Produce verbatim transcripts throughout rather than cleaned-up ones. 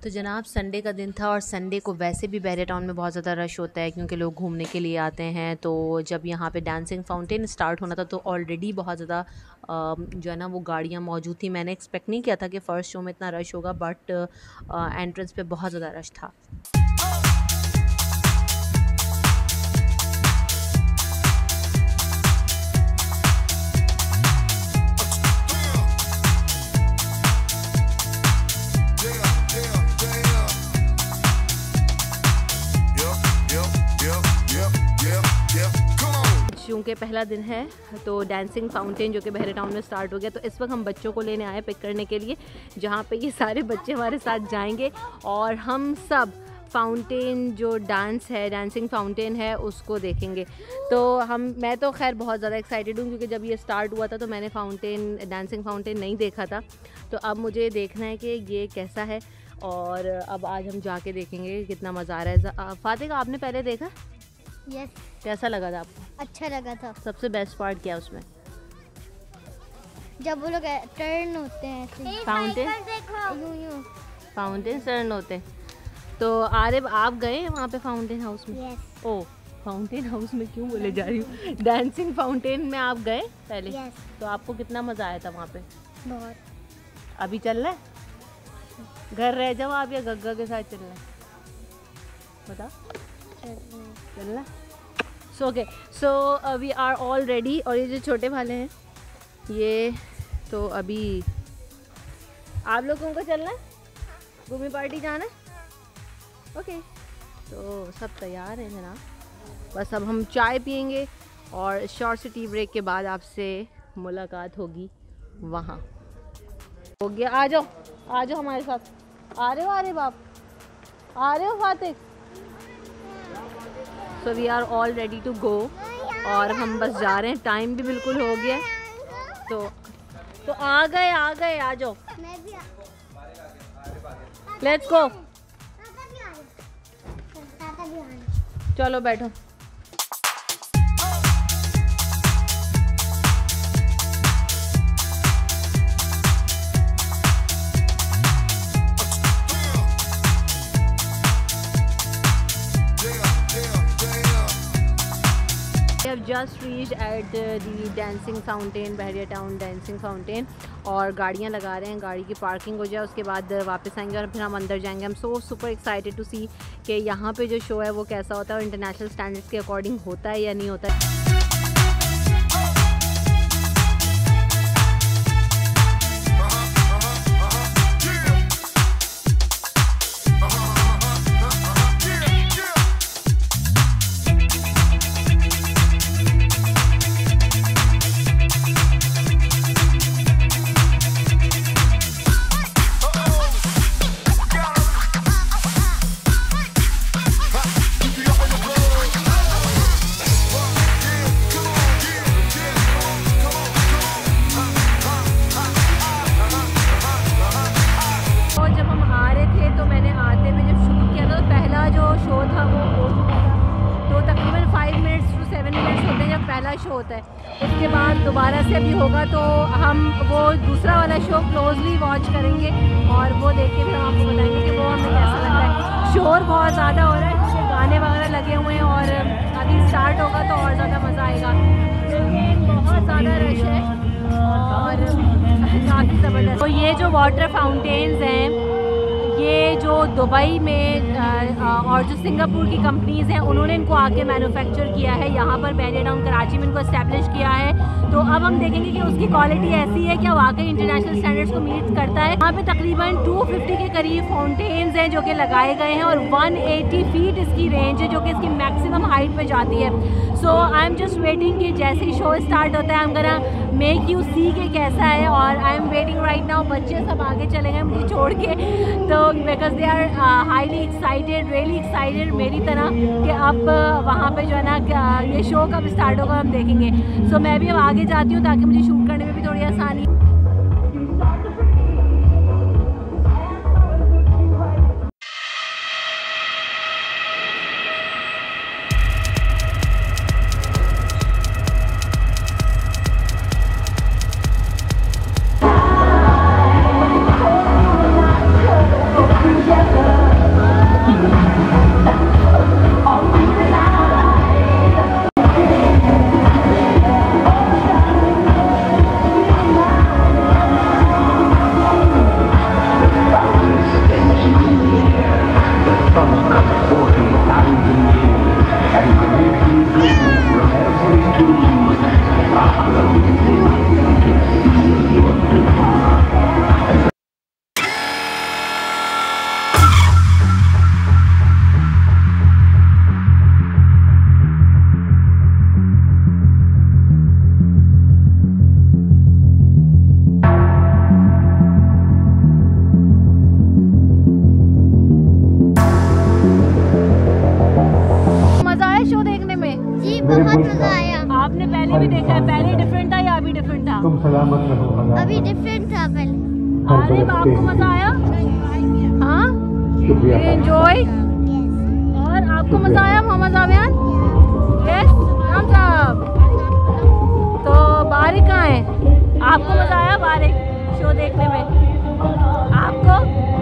तो जनाब संडे का दिन था और संडे को वैसे भी बहरिया टाउन में बहुत ज़्यादा रश होता है क्योंकि लोग घूमने के लिए आते हैं। तो जब यहाँ पे डांसिंग फाउंटेन स्टार्ट होना था तो ऑलरेडी बहुत ज़्यादा जो है ना वो गाड़ियाँ मौजूद थी। मैंने एक्सपेक्ट नहीं किया था कि फ़र्स्ट शो में इतना रश होगा, बट एंट्रेंस पे बहुत ज़्यादा रश था। चूँकि पहला दिन है तो डांसिंग फाउंटेन जो कि बहरिया टाउन में स्टार्ट हो गया, तो इस वक्त हम बच्चों को लेने आए पिक करने के लिए, जहाँ पे ये सारे बच्चे हमारे साथ जाएंगे और हम सब फाउंटेन जो डांस है, डांसिंग फाउंटेन है, उसको देखेंगे। तो हम मैं तो खैर बहुत ज़्यादा एक्साइटेड हूँ क्योंकि जब ये स्टार्ट हुआ था तो मैंने फाउंटेन डांसिंग फाउंटेन नहीं देखा था, तो अब मुझे देखना है कि ये कैसा है और अब आज हम जाके देखेंगे कितना मज़ा आ रहा है। फातिह, आपने पहले देखा? यस। कैसा लगा था आपको? अच्छा लगा था। सबसे बेस्ट पार्ट क्या उसमें? जब वो लोग टर्न होते हैं, फाउंटेन फाउंटेन टर्न होते हैं। तो आरिफ, आप गए वहाँ पे फाउंटेन हाउस में? यस। ओ, फाउंटेन हाउस में क्यों बोले जा रही हूँ, डांसिंग फाउंटेन में आप गए पहले? यस। तो आपको कितना मज़ा आया था वहाँ पे? बहुत। अभी चल रहा है? घर रह जाओ आप या गग्गा के साथ चल रहा है? बताओ। चल रहा है। So okay, so we are all ready. और ये जो छोटे वाले हैं ये तो अभी आप लोगों को चलना है, घूमी पार्टी जाना है? ओके, तो सब तैयार हैं जनाब, बस अब हम चाय पियेंगे और शॉर्ट सी टी ब्रेक के बाद आपसे मुलाकात होगी वहाँ। हो गया, आ जाओ आ जाओ हमारे साथ। आ रहे हो आ रहे बाप, आ रहे हो Fatih? So we are all ready to go और हम बस जा रहे हैं, टाइम भी बिल्कुल हो गया। तो तो आ गए आ गए आ जाओ, लेट्स गो। चलो बैठो। Just reached at the dancing fountain, Bahria Town dancing fountain, और गाड़ियाँ लगा रहे हैं, गाड़ी की पार्किंग हो जाए उसके बाद वापस आएंगे और फिर हम अंदर जाएंगे। हम so super excited to see कि यहाँ पे जो शो है वो कैसा होता है और इंटरनेशनल स्टैंडर्ड्स के अकॉर्डिंग होता है या नहीं होता है। शो होता है, उसके बाद दोबारा से भी होगा तो हम वो दूसरा वाला शो क्लोजली वॉच करेंगे और वो देख के फिर हम आपको बताएंगे कि वो हमें कैसा लगता है। शोर बहुत ज़्यादा हो रहा है क्योंकि गाने वगैरह लगे हुए हैं और अभी स्टार्ट होगा तो और ज़्यादा मज़ा आएगा क्योंकि बहुत ज़्यादा रश है और काफ़ी ज़बरदस्त। तो ये जो वाटर फाउंटेन्स हैं ये जो दुबई में और जो सिंगापुर की कंपनीज़ हैं उन्होंने इनको आके मैन्युफैक्चर किया है, यहाँ पर बहरिया टाउन कराची में इनको एस्टेब्लिश किया है। तो अब हम देखेंगे कि उसकी क्वालिटी ऐसी है क्या वाकई इंटरनेशनल स्टैंडर्ड्स को मीट करता है। यहाँ पे तकरीबन दो सौ पचास के करीब फाउंटेन्स हैं जो कि लगाए गए हैं और एक सौ अस्सी फीट इसकी रेंज है जो कि इसकी मैक्सिमम हाइट पे जाती है। So I am just waiting कि जैसे ही शो स्टार्ट होता है I am gonna make you see के कैसा है, और I am waiting right now. बच्चे सब आगे चले गए मुझे छोड़ के, तो because they are highly excited, really excited मेरी तरह कि अब वहाँ पे जो है ना ये शो कब स्टार्ट होगा हम देखेंगे। सो so, मैं भी अब आगे जाती हूँ ताकि मुझे शूट करने में भी थोड़ी आसानी। Yeah. तुम सलामत रहो हज़ार अभी बरस। डिफरेंट था पहले। हर अरे बरस आपको के मजा आया? हाँ, शुक्रिया। एंजॉय। यस। और आपको मजा आया मोहम्मद आबियान? यस, राम साहब। तो बारिक कहाँ है? आपको मजा आया बारिक शो देखने में? आपको?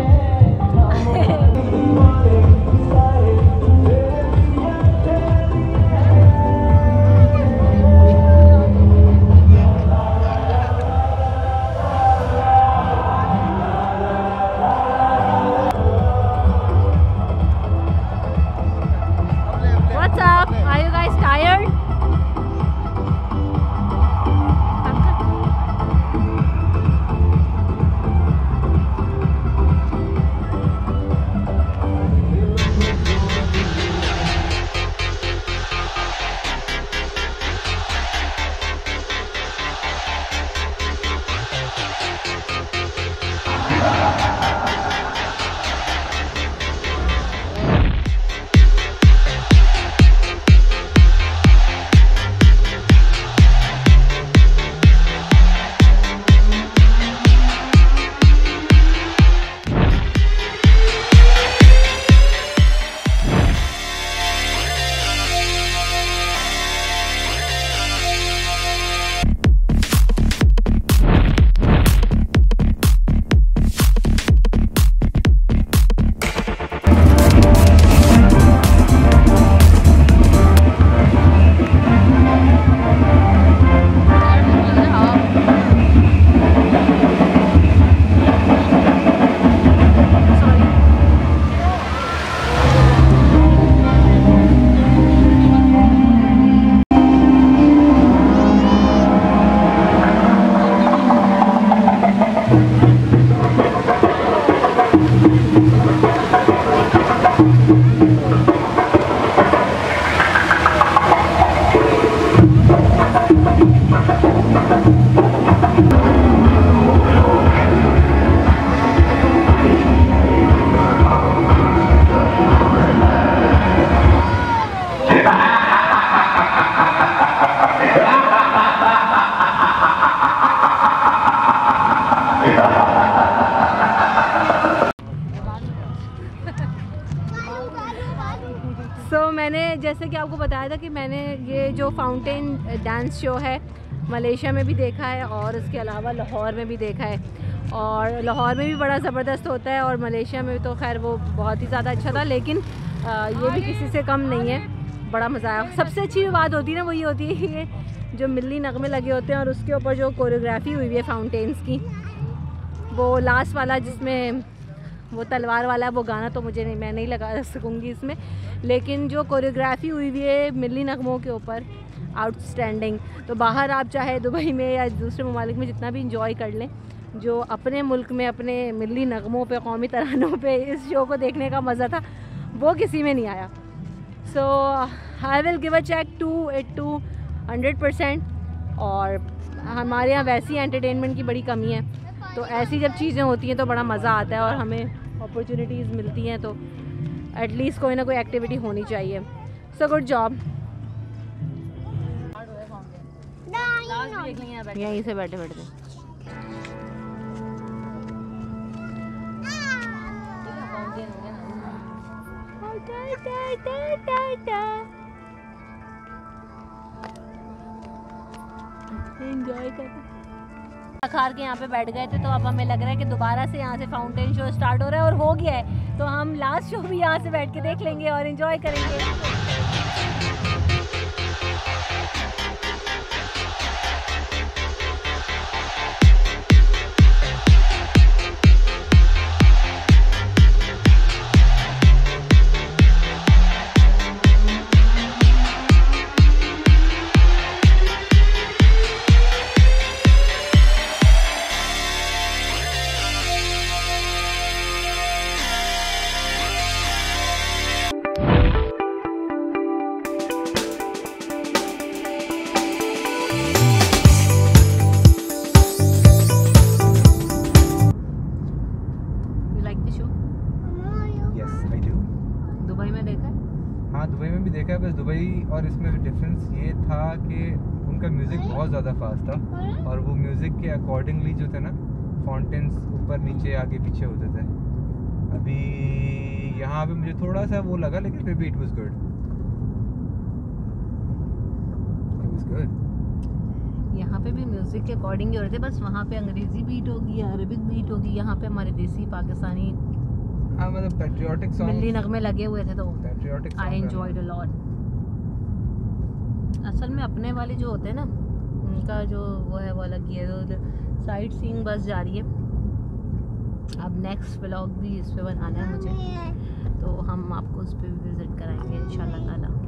What's up? Are you guys tired? So so, मैंने जैसे कि आपको बताया था कि मैंने ये जो फाउंटेन डांस शो है मलेशिया में भी देखा है और उसके अलावा लाहौर में भी देखा है, और लाहौर में भी बड़ा ज़बरदस्त होता है और मलेशिया में तो खैर वो बहुत ही ज़्यादा अच्छा था, लेकिन आ, ये भी किसी से कम नहीं है, बड़ा मज़ा आया। सबसे अच्छी बात होती है ना वो ये होती है कि जो मिली नगमे लगे होते हैं और उसके ऊपर जो कोरियोग्राफी हुई है फाउंटेन्स की, वो लास्ट वाला जिसमें वो तलवार वाला वो गाना तो मुझे नहीं, मैं नहीं लगा सकूँगी इसमें, लेकिन जो कोरियोग्राफी हुई हुई है मिली नगमों के ऊपर आउटस्टैंडिंग। तो बाहर आप चाहे दुबई में या दूसरे ममालिक में जितना भी इंजॉय कर लें, जो अपने मुल्क में अपने मिली नगमों पे कौमी तरानों पे इस शो को देखने का मज़ा था वो किसी में नहीं आया। So I will give a check to it two hundred percent. और हमारे यहाँ वैसी एंटरटेनमेंट की बड़ी कमी है, तो ऐसी जब चीज़ें होती हैं तो बड़ा मज़ा आता है और हमें अपॉर्चुनिटीज़ मिलती हैं, तो एटलीस्ट कोई ना कोई एक्टिविटी होनी चाहिए। So good job. यहीं से बैठे बैठे एंजॉय कर खार के यहाँ पे बैठ गए थे, तो अब हमें लग रहा है कि दोबारा से यहाँ से फाउंटेन शो स्टार्ट हो रहा है और हो गया है, तो हम लास्ट शो भी यहाँ से बैठ के देख लेंगे और एंजॉय करेंगे। हाँ दुबई में भी देखा है, बस दुबई और इसमें डिफरेंस ये था कि उनका म्यूज़िक बहुत ज़्यादा फास्ट था और वो म्यूज़िक के अकॉर्डिंगली जो थे ना फाउंटेन्स ऊपर नीचे आगे पीछे होते थे। अभी यहाँ पे मुझे थोड़ा सा वो लगा, लेकिन फिर भी it was good, it was good. यहाँ पे भी म्यूजिक के अकॉर्डिंग ही हो रहे थे, बस वहाँ पे अंग्रेजी बीट होगी, अरबिक बीट होगी, यहाँ पे हमारे देसी पाकिस्तानी हाँ मतलब पैट्रियोटिक मिल्ली सॉन्ग, नगमे लगे हुए थे, तो patriotic I enjoyed a lot. असल में अपने वाले जो होते हैं ना उनका जो वो है वो अलग ही है। तो साइट सीइंग बस जा रही है, अब नेक्स्ट व्लॉग भी इस पे बनाना है मुझे, तो हम आपको उस पर भी विज़िट कराएंगे इंशाल्लाह ताला।